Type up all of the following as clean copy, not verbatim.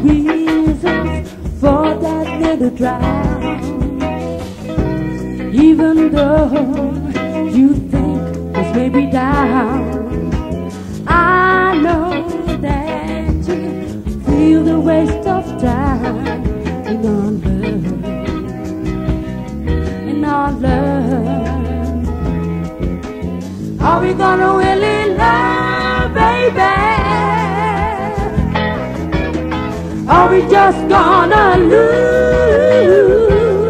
reasons for that little drown. Even though you think this may be down, I know that you feel the waste of time in our love, in our love. Are we gonna really love, baby? Are we just gonna lose?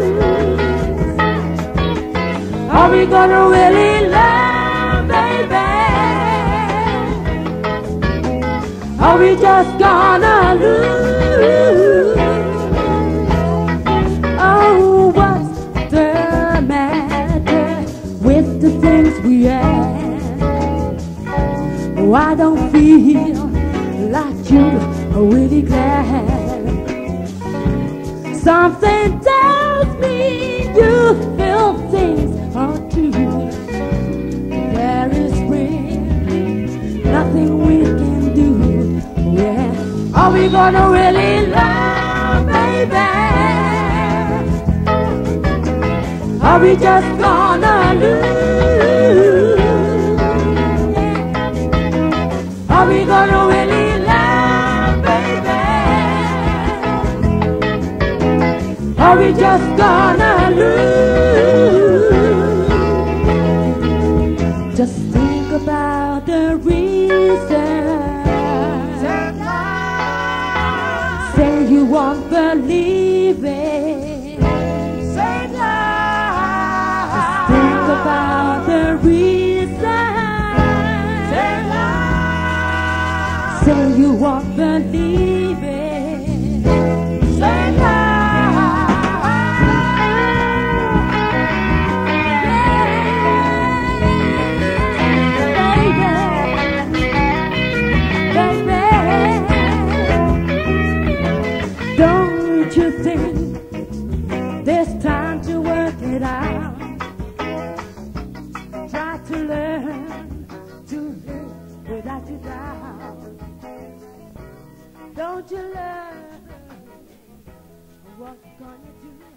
Are we gonna really love, baby? Are we just gonna lose? Oh, what's the matter with the things we have? Oh, I don't feel like you are really glad. Something tells me you feel things are true. There is really nothing we can do. Yeah. Are we gonna really love, baby? Are we just gonna lose? Are we gonna really love, baby? Are we just gonna lose? Just think about the reason. Say you won't believe it. Say lie. Just think about the reason. Say lie. Say you won't believe it. Say lie. Don't you think there's time to work it out? Try to learn to live without your doubt. Don't you learn what you're gonna do?